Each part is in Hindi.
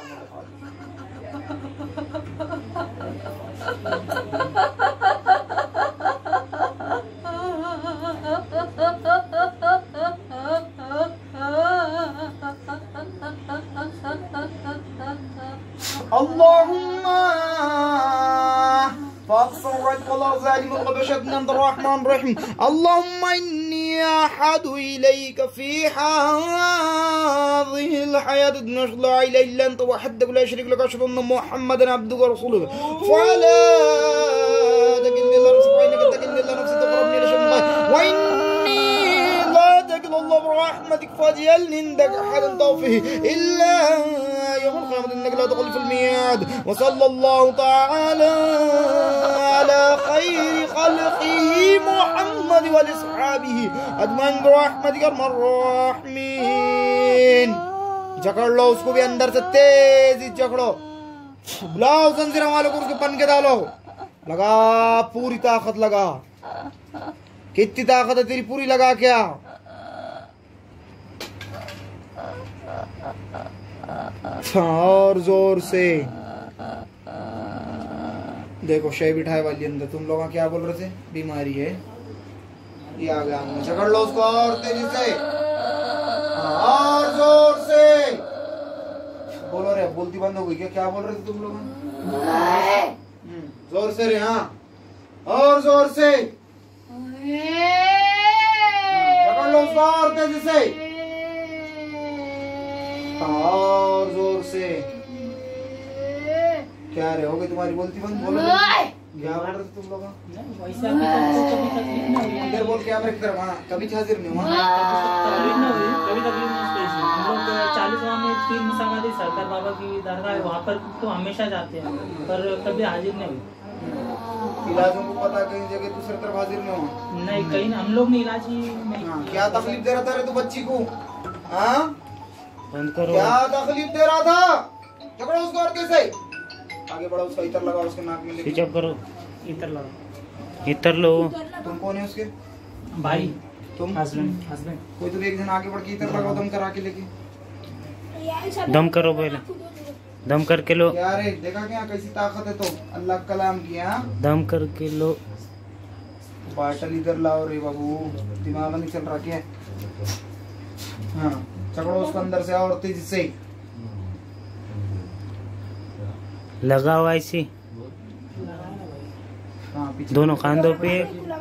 Allahumma فاصرت والله ظالم الغبشة من الرحمن الرحيم اللهم إني أحد إليك في هذه الحياة الدنيا لا إله إلا أنت وحدك لا شريك لك أشهد أن محمدا عبدك ورسولك فلا تكلني إلا نفسك وإنك تكلني إلا نفسك تقربني إلى شيء وإني لا تكل الله برحمتك فاجعلني عندك أحدا توفيه إلا يوم القيامة إنك لا تخلف الميعاد وصلى الله تعالى على خير خلقه محمد وأصحابه أجمعين برحمتك أرحم الراحمين। जकड़ लो उसको भी अंदर से तेज जकड़ो बुलाओ जंजीर वालों को उसके पन के डालो लगा पूरी ताकत लगा कितनी ताकत है तेरी पूरी लगा क्या और जोर से देखो शे बिठाए वाली अंदर तुम लोग क्या बोल रहे थे बीमारी है ये आ गया जकड़ लो उसको और तेजी से और जोर से बोलो रे बोलती बंद हो गई क्या क्या बोल रहे थे तुम लोग जोर से रे हाँ और जोर से जकड़ लो उसको और तेजी से और जोर से क्या रे हो गई तुम्हारी बोलती बंद बोलो क्या बोल रहे थे तुम लोग इधर बोल क्या मेरे तरफ हाँ कभी हाजिर नहीं हुआ कभी हम लोग 40वां में 3 समाधि सरकार बाबा की दरगाह है वहाँ पर तो हमेशा जाते हैं पर कभी हाजिर नहीं हुई इलाजों को पता कहीं जगह दूसरे तरफ हाजिर नहीं हुआ नहीं कहीं हम लोग ने इलाज ही नहीं क्या तकलीफ दे रहा था रे तू बच्ची को हाँ बंद करो क्या तकलीफ दे रहा था पकड़ो उसको और कैसे आगे बढ़ो उसका इतर लगाओ उसके नाक में स्विच ऑफ करो इतर लगाओ इतर लो तुम कौन है उसके भाई तुम हस्बैंड कोई तो एक जन आगे बढ़ के इतर लगाओ दम करा के लेके दम करो पहले दम करके लो क्या रे देखा क्या कैसी ताकत है तो अल्लाह कलाम की हाँ दम करके लो बाटल इधर लाओ रे बाबू दिमाग नहीं चल रहा क्या हाँ चकड़ो उसको अंदर से और तेजी से लगाओ ऐसी दोनों कांधों पे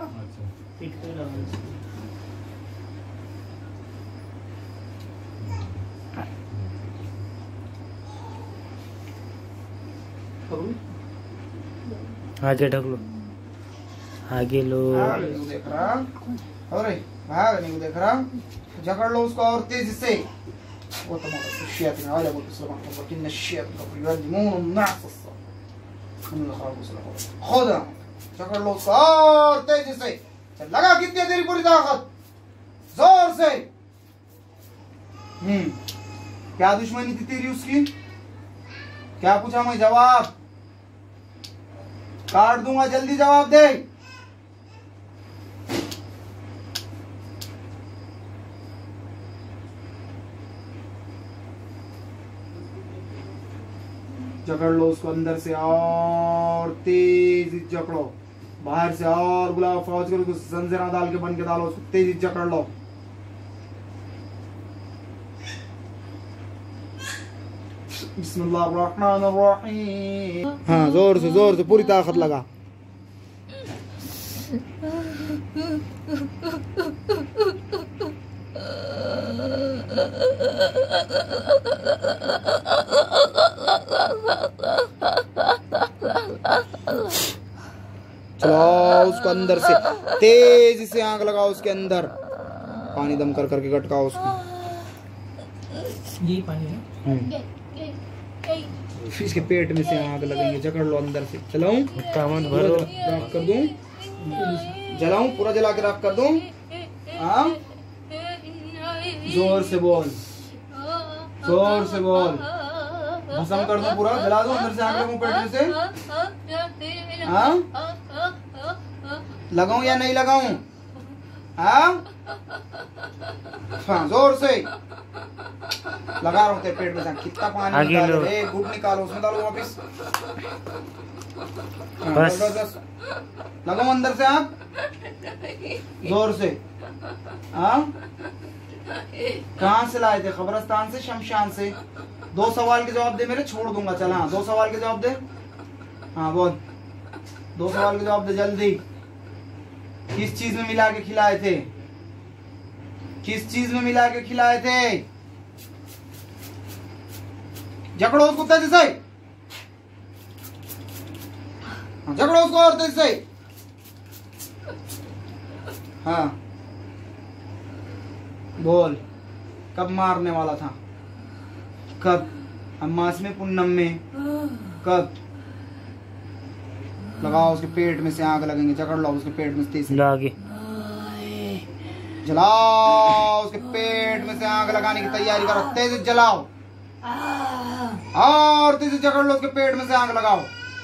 आगे ढक लो आगे लो देख रहा अरे भाग नहीं देख रहा जकड़ लो उसको और तेजी से वो तो الشياطين على ابو الاسلام ولكن الشياطين يعلمون الناس خدا जकड़ लो उसको और तेजी से चल लगा कितनी तेरी पूरी ताकत जोर से क्या दुश्मनी थी तेरी उसकी क्या पूछा मैं जवाब काट दूंगा जल्दी जवाब दे जकड़ लो उसको अंदर से और तेजी जकड़ो बाहर से और गुलाब फौज करो जंजीरा डाल के बन के डालो उसको तेजी जकड़ लो बिस्मिल्लाहिर्रहमानिर्रहीम हाँ जोर से पूरी ताकत लगा चलाओ उसको अंदर से तेजी से आग लगाओ उसके अंदर पानी दम कर करके गटकाओ उसको ये पानी है इसके पेट में से आग लगेंगे जकड़ लो अंदर से चलाऊं भरो राख कर दूं जलाऊं पूरा जला के राख कर दूं हाँ जोर से बोल भस्म कर दो पूरा जला दो अंदर से आग लगाऊं पेट में से हाँ लगाऊं या नहीं लगाऊं हाँ हाँ जोर से लगा रहा हूँ तेरे पेट में से। कितना पानी निकाल रहे, एक घुट निकालो, उसमें डालो वापिस। बस बस लगाओ अंदर से आग, जोर से। हाँ कहाँ से लाए थे? कब्रिस्तान से, शमशान से? 2 सवाल के जवाब दे मेरे, छोड़ दूंगा। चल हाँ 2 सवाल के जवाब दे। हाँ बोल, 2 सवाल के जवाब दे जल्दी। किस चीज में मिला के खिलाए थे? किस चीज में मिला के खिलाए थे? झगड़ो उसको तेजी से, झगड़ो उसको और तेजी से। हाँ बोल, कब मारने वाला था? कब? अमास में, पूनम में? कब? लगाओ उसके पेट में से आग लगेंगे, जकड़ लो उसके पेट में से तेज लागे, जलाओ उसके पेट में से आग लगाने की तैयारी करो, तेज से जलाओ और तेज से जकड़ लो उसके पेट में से आग लगाओ।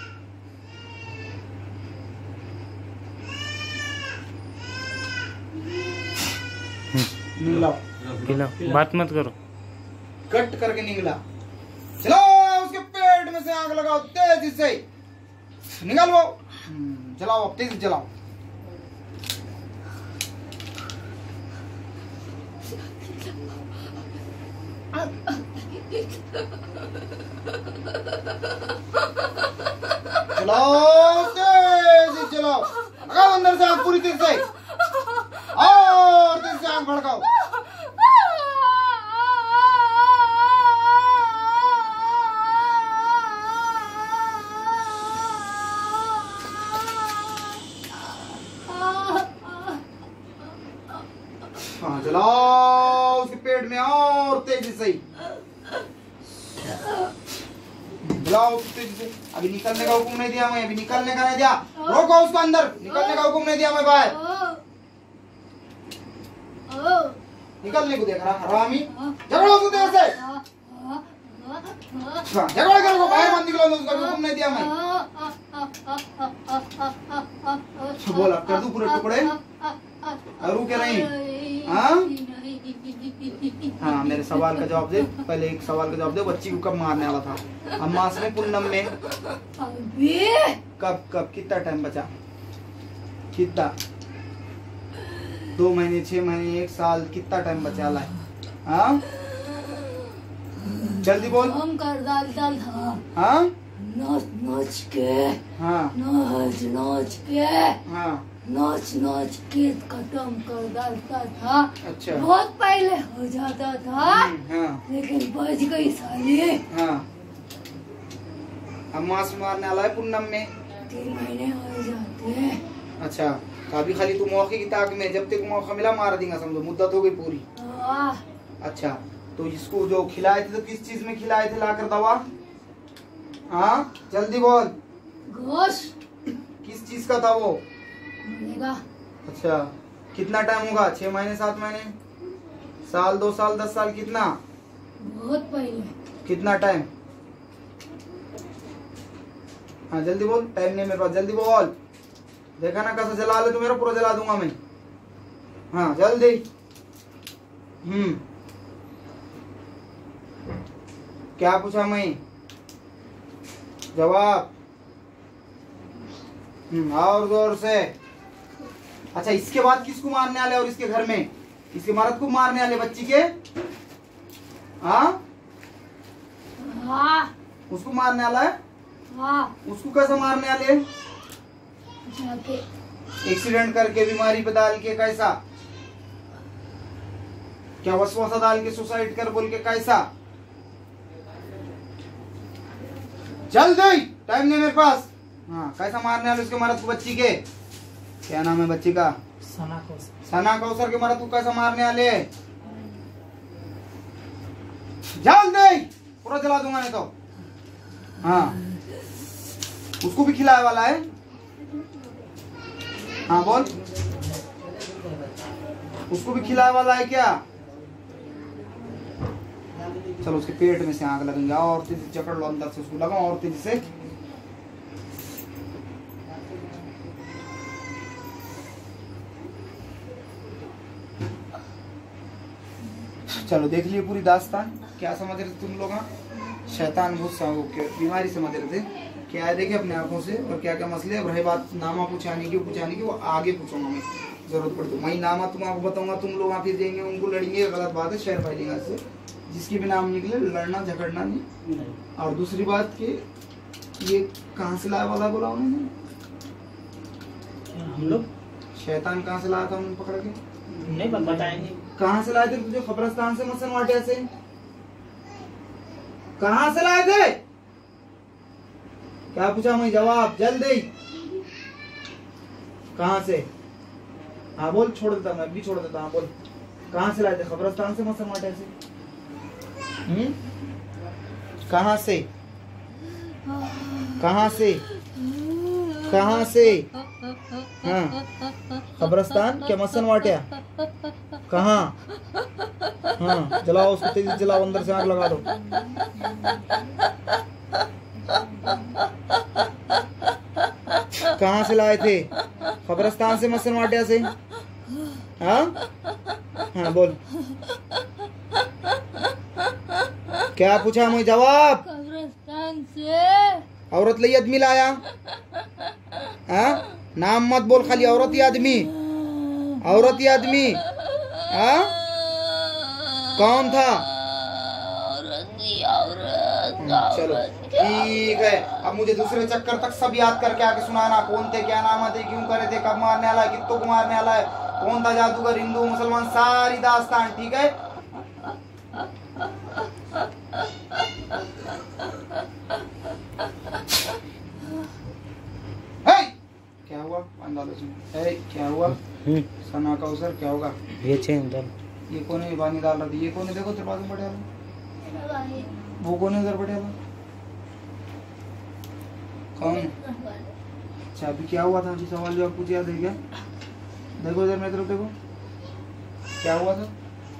निकलाओ, बात मत करो, कट करके निकला। चलाओ उसके पेट में से आग लगाओ तेजी से, निकाल वो। चलाओ अब तेजी से चलाओ। चलाओ तेजी चलाओ, लगाओ अंदर से आग पूरी तेज से और तेज से आग भड़काओ। हाँ जलाओ उसके पेट में और तेजी से जलाओ तेजी से। अभी निकलने का हुक्म नहीं दिया मैं, अभी निकलने का नहीं दिया, रोको उसको अंदर, निकलने का हुक्म नहीं दिया मैं बाहर। निकलने को देख रहा हरामी, झगड़ो उसको देर से, झगड़ा करो बाहर मत निकलो, उसका हुक्म नहीं दिया मैं। बोला कर दूं पूरे टुकड़े, रुके नहीं। हाँ हाँ मेरे सवाल का जवाब दे, पहले एक सवाल का जवाब दे, बच्ची को कब मारने वाला था? अम्मास में, पूनम में? कब कब? कितना टाइम बचा? कितना? 2 महीने, 6 महीने, 1 साल, कितना टाइम बचा ला? हाँ जल्दी बोल। हम कर डालता था। हाँ नाच नाच के, हाँ नाच नाच के, हाँ नाच नाच के खत्म कर डालता था। अच्छा बहुत पहले हो जाता था, हाँ लेकिन बच गई साली। हाँ अम्मास में मारने वाला है, पूनम में? 3 महीने हो जाते हैं। अच्छा तो अभी खाली तू मौके की ताक में, जब तक मौका मिला मार देगा, समझो मुद्दत हो गई पूरी। अच्छा तो इसको जो खिलाए थे तो किस चीज में खिलाए थे लाकर दवा? हाँ जल्दी बोल। गोश्त। किस चीज का था वो? मिलेगा। अच्छा कितना टाइम होगा? 6 महीने, 7 महीने, साल, 2 साल, 10 साल, कितना? बहुत पहले। कितना टाइम? हाँ जल्दी बोल, टाइम नहीं मेरे पास, जल्दी बोल। देखा ना कैसे जला ले तो मेरा पूरा जला दूंगा मैं। हाँ जल्दी। क्या पूछा मैं? जवाब। और जोर से। अच्छा इसके बाद किसको मारने वाले? और इसके घर में इसके मर्द को मारने वाले बच्ची के? हाँ उसको मारने वाला है? उसको कैसे मारने वाले? जाके एक्सीडेंट करके, बीमारी पे डाल के, कैसा? क्या वसवसा डाल के, सुसाइड कर बोल के, कैसा? जल्दी, टाइम नहीं मेरे पास। हाँ कैसा मारने वाले उसके मर्द को बच्ची के? क्या नाम है बच्ची का? सना कौसर। सना कौसर के मर्द को कैसा मारने वाले? जल्दी, पूरा जला दूंगा नहीं तो। हाँ उसको भी खिलाने वाला है? हाँ बोल, उसको भी खिलाने वाला है क्या? चलो उसके पेट में से आग लगेंगे और तेजी से जकड़ लो, अंदर से उसको लगाओ और तेजी से। चलो देख लिए पूरी दास्तान। क्या समझ रहे थे तुम लोग? शैतान गुस्सा हो के बीमारी समझ रहे थे क्या है, देखे अपने आंखों से और क्या क्या मसले। अब रही बात नामा पूछाने की वो आगे पूछूंगा मैं, जरूरत पड़े तो वही नामा तुम आपको बताऊंगा। तुम लोग वहाँ फिर जाएंगे उनको लड़ेंगे, गलत बात है, शहर फैलेगा इससे। जिसकी भी नाम निकले लड़ना झगड़ना नहीं। और दूसरी बात कि ये कहाँ से लाया वाला बोला उन्होंने? हम लोग शैतान कहाँ से लाया था उन्होंने पकड़ के? नहीं बताएंगे। कहाँ से लाए थे तुझे? खबरस्तान से, मसन वाटिया से? कहाँ से लाए थे? क्या पूछा मैं? जवाब जल्दी। कहाँ से? हाँ बोल, छोड़ देता मैं भी छोड़ देता। हाँ बोल, कहाँ से लाए थे? खबरस्तान से, मसन वाटिया से? कहाँ से? कहाँ से? कहाँ से? हाँ खबरस्तान क्या मसन वाटिया? कहाँ? हाँ जलाओ उसको, तेजी से जलाओ, अंदर से आग लगा दो। कहाँ से लाए थे? खबरस्तान से, मसन वाटिया से? हाँ हाँ बोल, क्या पूछा मैं? जवाब। कब्रिस्तान से। औरत लई आदमी लाया? हाँ नाम मत बोल, खाली औरत ही आदमी, औरत ही आदमी। हाँ कौन था? चलो ठीक है, अब मुझे दूसरे चक्कर तक सब याद करके आके सुनाना। कौन थे, क्या नाम थे, क्यों करे थे, कब मारने वाला है, कितनों को मारने वाला है, कौन था जादूगर, हिंदू मुसलमान, सारी दास्तान। ठीक है? क्या हुआ? क्या हुआ? सना का उसर क्या होगा? ये कौन है? पानी डाल रहा था। ये कौन है? देखो तेरे बाजू बैठे वाला, वो कौन है उधर बैठे वाला? कौन? अच्छा अभी क्या हुआ था? अभी सवाल जवाब कुछ याद है क्या? देखो इधर मेरी तरफ देखो, क्या हुआ था?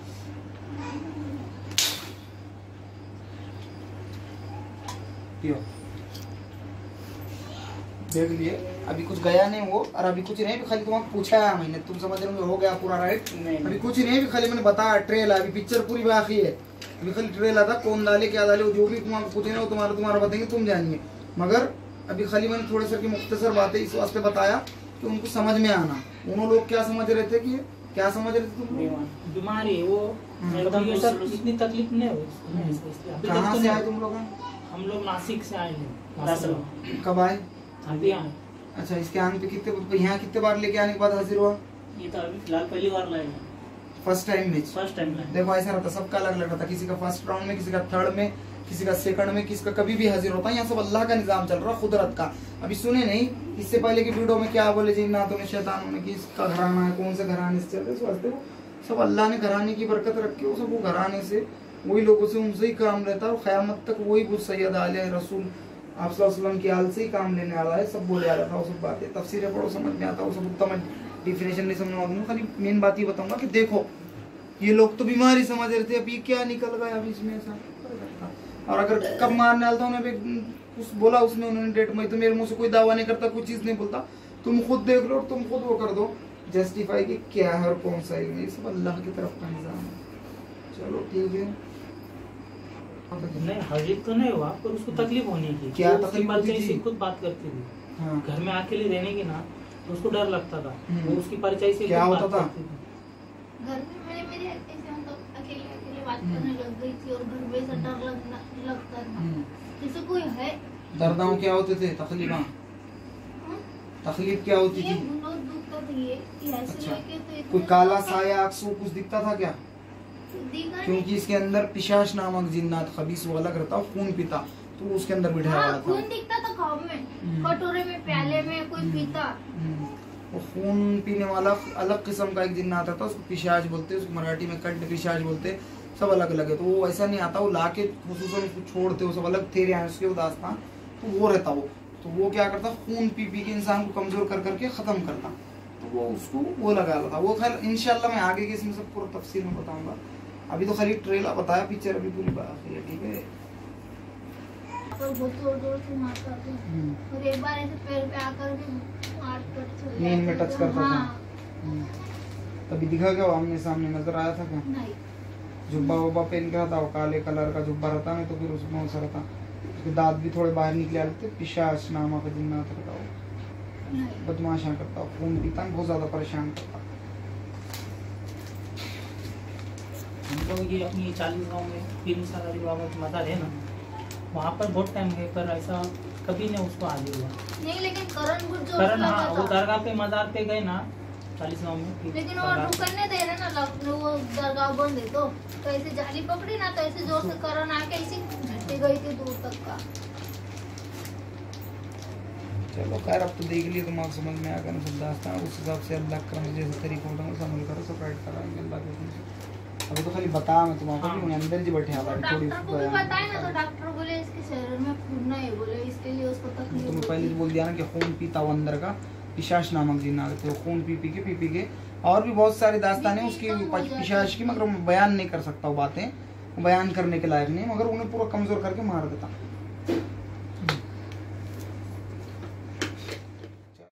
देख लिए, अभी कुछ गया नहीं वो, और अभी कुछ नहीं, खाली तुम्हें पूछा है मैंने, तुम समझ रहे हो गया पूरा राइट? अभी कुछ नहीं, भी खाली मैंने बताया ट्रेल, अभी पिक्चर पूरी बाकी है। अभी खाली ट्रेल आता, कौन डाले क्या डाले, जो भी तुम्हारा पूछे वो तुम्हारा बताएंगे, तुम जानिए। मगर अभी खाली मैंने थोड़े सर की मुख्तसर बातें इस वास्ते बताया कि उनको समझ में आना। उन्होंने लोग क्या समझ रहे थे कि क्या समझ रहे थे तुम? बीमारी वो एकदम ये सब इतनी तकलीफ नहीं हुई। कहाँ से आए तुम लोग? हम लोग नासिक से आए हैं। कब आए? अभी आए। अच्छा, इसके आने पे कितने, यहाँ कितने बार लेके आने के बाद हाजिर हुआ? ये तो अभी फिलहाल पहली बार लाए, फर्स्ट टाइम में। फर्स्ट टाइम लाए। देखो ऐसा रहता, सबका अलग अलग रहता, किसी का फर्स्ट राउंड में, किसी का थर्ड में, किसी का सेकंड में, किसी का कभी भी हाजिर होता है। यहाँ सब अल्लाह का निजाम चल रहा, कुदरत का। अभी सुने नहीं इससे पहले की वीडियो में क्या बोले, जिन्नातों ने, शैतानों ने, कि इसका घराना है, कौन से घराने से चल रहे, वास्ते सब अल्लाह ने घराने की बरकत रखी हो, सब वो घराने से, वही लोगों से, उनसे ही काम रहता है, और क़यामत तक वही कुछ सैयद आले रसूल आप सल्लल्लाहु अलैहि वसल्लम की आल से ही काम लेने वाला है। सब बोले आ रहा था, वो सब बातें तफसीरें पढ़ो समझ में आता, वो सब उत्तम डिफिनेशन नहीं समझ में, खाली मेन बात ही बताऊंगा कि देखो ये लोग तो बीमारी समझ रहे थे, अभी क्या निकल गया अभी इसमें ऐसा। और अगर कब मारने वाला था उन्हें कुछ बोला उसने, उन्होंने डेट में, तो मेरे मुंह से कोई दावा नहीं करता, कोई चीज नहीं बोलता, तुम खुद देख लो और तुम खुद वो कर दो जस्टिफाई कि क्या है और कौन सा है। ये सब अल्लाह की तरफ का निजाम है। चलो ठीक है। नहीं हाजिर तो नहीं हुआ, पर उसको तकलीफ होने की। क्या तकलीफ होती थी? खुद बात करती थी। हाँ। घर में अकेले रहने की ना, तो उसको डर लगता था। वो उसकी परिचय से क्या होता था? घर में मेरे ऐसे मतलब अकेले बात करने लग गई थी, और घर में से डर लगता था जैसे कोई है। दर्दाओं क्या होते थे? तकलीफ तकलीफ क्या होती थी? अच्छा, कोई काला साया अक्सू कुछ दिखता था क्या? क्योंकि इसके अंदर पिशाच नामक जिन्नात खबीस वो अलग रहता, खून पीता, तो उसके अंदर बिठाया हुआ था। खून दिखता था खाओ में, कटोरे में, प्याले में कोई पीता। वो खून पीने वाला अलग किस्म का एक जिन्नात आता, उसको पिशाच बोलते, उसको मराठी में कंठ पिशाच बोलते, सब अलग अलग है। तो वो ऐसा नहीं आता, वो लाके खुसूसन उसको छोड़ते, वो सब अलग थे उसके उदास्तान, तो वो रहता वो। तो वो क्या करता, खून पी पी के इंसान को कमजोर कर करके खत्म करता, तो वो उसको वो लगा था वो। खैर इंशाल्लाह मैं आगे के इसमें सब पूरा तफसील में बताऊंगा, अभी तो खाली ट्रेलर बताया, पिक्चर अभी पूरी बाकी है। ठीक है, बहुत जोर से मारता था, और एक बार ऐसे पैर पे आकर के नींद में टच करता था। तभी दिखा क्या आमने सामने नजर आया था क्या? नहीं। जुब्बा वुब्बा पहन के रहता, वो काले कलर का जुब्बा रहता ना, तो फिर उसमें वो रहता, उसके दांत भी थोड़े बाहर निकले आते। पिशाच नामा का जिन्नात रहता, वो नहीं। बदमाशा करता, खून पीता, बहुत ज्यादा परेशान करता। हम लोग ये अपनी 40 गाँव में पीर मुसा गाजी बाबा की मजार है ना, वहाँ पर बहुत टाइम गए, पर ऐसा कभी नहीं उसको हाजिर हुआ। नहीं, लेकिन करण गुट जो करण, उसका हाँ, वो था। दरगाह पे मजार पे गए ना 40 गाँव में, लेकिन वो रुकन नहीं दे रहे ना, वो दरगाह बंद है तो ऐसे जाली पकड़ी ना, तो ऐसे जोर से करण आके ऐसे झटके गई थी दूर तक का। चलो खैर, अब तो देख लिया, तुम्हारा समझ में आ गया ना सब दास्तान। उस हिसाब से अल्लाह करम से जैसे तरीका होता है समझ करो, सब राइट कराएंगे अल्लाह के हुक्म से। अभी तो खाली बता मैं तुम्हारा कि उन्हें अंदर जी बैठे आता है थोड़ी डॉक्टर को भी बताए ना, तो डॉक्टर बोले इसके शरीर में खून नहीं है, बोले इसके लिए उसको तकलीफ तुम्हें होती पहले है। बोल दिया ना कि खून पीता वो अंदर का पिशाच नामक जिन्ना आते हो, खून पी पी के और भी बहुत सारी दास्तान है उसकी पिशाच की, मगर मैं बयान नहीं कर सकता वो बातें, बयान करने के लायक नहीं, मगर उन्हें पूरा कमजोर करके मार देता।